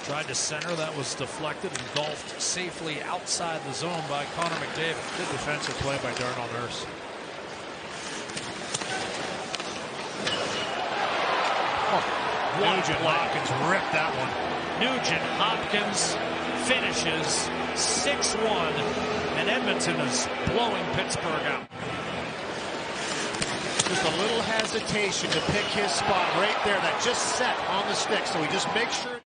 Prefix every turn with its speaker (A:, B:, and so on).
A: Tried to center, that was deflected and golfed safely outside the zone by Connor McDavid.
B: Good defensive play by Darnell Nurse.
A: Nugent-Hopkins ripped that one. Nugent-Hopkins finishes 6-1, and Edmonton is blowing Pittsburgh out.
B: Just a little hesitation to pick his spot right there. That just set on the stick, so he just makes sure.